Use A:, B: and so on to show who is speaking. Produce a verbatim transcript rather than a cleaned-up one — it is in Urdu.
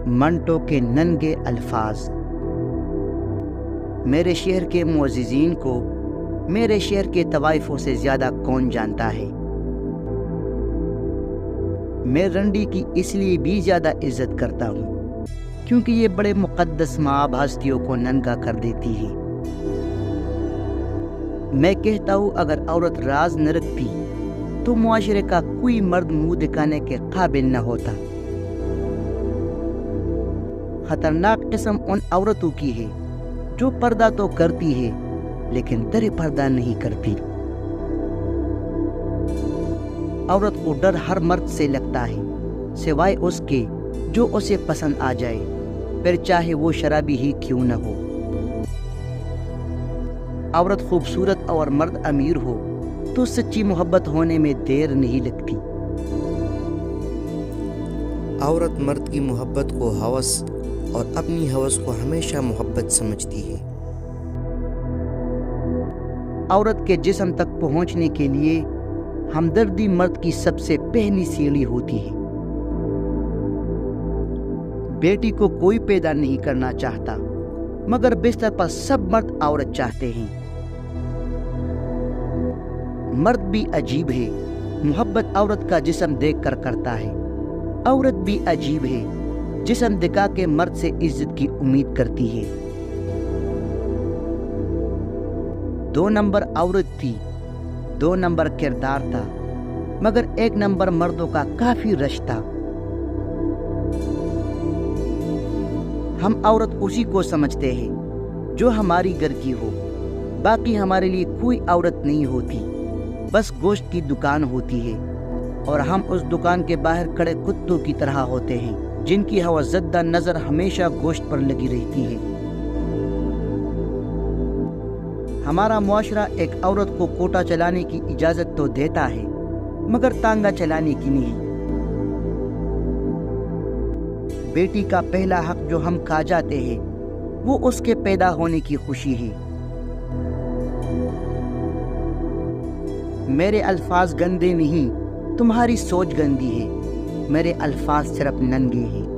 A: منٹو کے ننگے الفاظ۔ میرے شہر کے معززین کو میرے شہر کے طوائفوں سے زیادہ کون جانتا ہے؟ میں رنڈی کی اس لیے بھی زیادہ عزت کرتا ہوں کیونکہ یہ بڑے مقدس مآب ہستیوں کو ننگا کر دیتی ہے۔ میں کہتا ہوں اگر عورت راز نہ رکھتی تو معاشرے کا کوئی مرد منہ دکھانے کے قابل نہ ہوتا۔ خطرناک قسم ان عورتوں کی ہے جو پردہ تو کرتی ہے لیکن در پردہ نہیں کرتی۔ عورت کو ڈر ہر مرد سے لگتا ہے سوائے اس کے جو اسے پسند آ جائے، پھر چاہے وہ شرابی ہی کیوں نہ ہو۔ عورت خوبصورت اور مرد امیر ہو تو سچی محبت ہونے میں دیر نہیں لگتی۔
B: عورت مرد کی محبت کو ہوس اور اپنی ہوس کو ہمیشہ محبت سمجھتی ہے۔
A: عورت کے جسم تک پہنچنے کے لیے ہمدردی مرد کی سب سے پہلی سیڑھی ہوتی ہے۔ بیٹی کو کوئی پیدا نہیں کرنا چاہتا مگر بستر پر سب مرد عورت چاہتے ہیں۔ مرد بھی عجیب ہے، محبت عورت کا جسم دیکھ کر کرتا ہے۔ عورت بھی عجیب ہے، جسم دکھا کے مرد سے عزت کی امید کرتی ہے۔ دو نمبر عورت تھی، دو نمبر کردار تھا، مگر ایک نمبر مردوں کا کافی رش تھا۔ ہم عورت اسی کو سمجھتے ہیں جو ہماری گھر کی ہو، باقی ہمارے لیے کوئی عورت نہیں ہوتی، بس گوشت کی دکان ہوتی ہے اور ہم اس دکان کے باہر کھڑے کتوں کی طرح ہوتے ہیں جن کی ہوا زدہ نظر ہمیشہ گوشت پر لگی رہتی ہے۔ ہمارا معاشرہ ایک عورت کو کوٹا چلانے کی اجازت تو دیتا ہے مگر تانگا چلانے کی نہیں۔ بیٹی کا پہلا حق جو ہم کھا جاتے ہیں وہ اس کے پیدا ہونے کی خوشی ہے۔ میرے الفاظ گندے نہیں، تمہاری سوچ گندی ہے، میرے الفاظ صرف ننگے ہیں۔